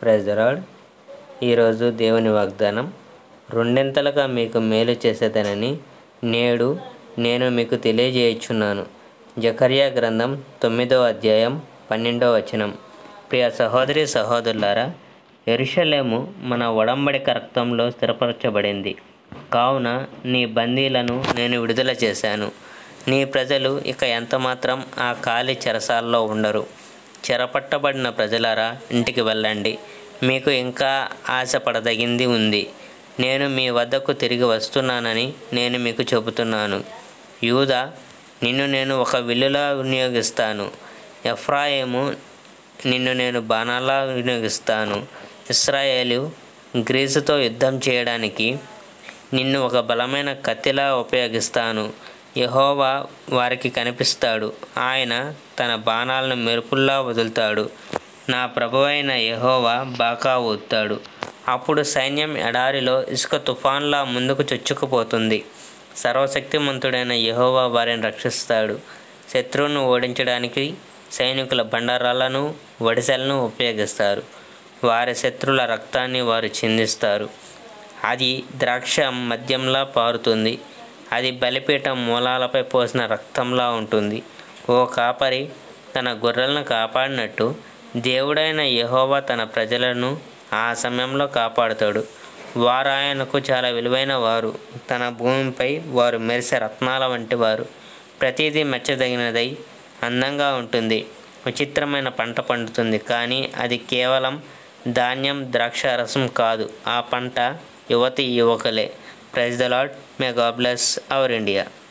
Praise the lord. ఈరోజు దేవుని వాగ్దానం, రెండింతలుగా మీకు మేలు చేసేదనని నేడు నేను మీకు తెలియజేయుచున్నాను. జకర్యా గ్రంథం 9వ అధ్యాయం 12వ వచనం. ప్రియ సహోదరి సహోదరులారా, యెరూషలేము మన ఒడంబడిక రక్తంలో స్థిరపరచబడింది. కావున నీ బందీలను నేను విడుదల చేశాను. నీ ప్రజలు ఇక ఎంతమాత్రం ఆ ఖాళీ చెరసాలలో ఉండరు. చెరపట్టబడిన ప్రజలారా, ఇంటికి వెళ్ళండి. మీకు ఇంకా ఆశపడదగింది ఉంది. నేను మీ వద్దకు తిరిగి వస్తున్నానని నేను మీకు చెబుతున్నాను. యూదా, నిన్ను నేను ఒక విల్లులా వినియోగిస్తాను. ఎఫ్రాయిము, నిన్ను నేను బాణాలా వినియోగిస్తాను. ఇశ్రాయేలు, గ్రీసుతో యుద్ధం చేయడానికి నిన్ను ఒక బలమైన కత్తిలా ఉపయోగిస్తాను. యెహోవా వారికి కనిపిస్తాడు. ఆయన తన బాణాలను మెరుపుల్లా వదులుతాడు. నా ప్రభువైన యెహోవా బాకా ఊదుతాడు. అప్పుడు సైన్యం ఎడారిలో ఇసుక తుఫాన్లా ముందుకు చొచ్చుకుపోతుంది. సర్వశక్తిమంతుడైన యెహోవా వారిని రక్షిస్తాడు. శత్రువును ఓడించడానికి సైనికుల బండరాలను, వడిసెలను ఉపయోగిస్తారు. వారి శత్రువుల రక్తాన్ని వారు చిందిస్తారు. అది ద్రాక్ష మద్యంలా పారుతుంది. అది బలిపీఠం మూలాలపై పోసిన రక్తంలా ఉంటుంది. ఓ కాపరి తన గొర్రెలను కాపాడినట్టు దేవుడైన యెహోవా తన ప్రజలను ఆ సమయంలో కాపాడుతాడు. వారు ఆయనకు చాలా విలువైన వారు. తన భూమిపై వారు మెరిసే రత్నాల వంటి వారు. ప్రతిదీ మెచ్చదగినదై అందంగా ఉంటుంది. విచిత్రమైన పంట పండుతుంది, కానీ అది కేవలం ధాన్యం, ద్రాక్ష రసం కాదు. ఆ పంట యువతి యువకులే. Praise the lord. May god bless our India.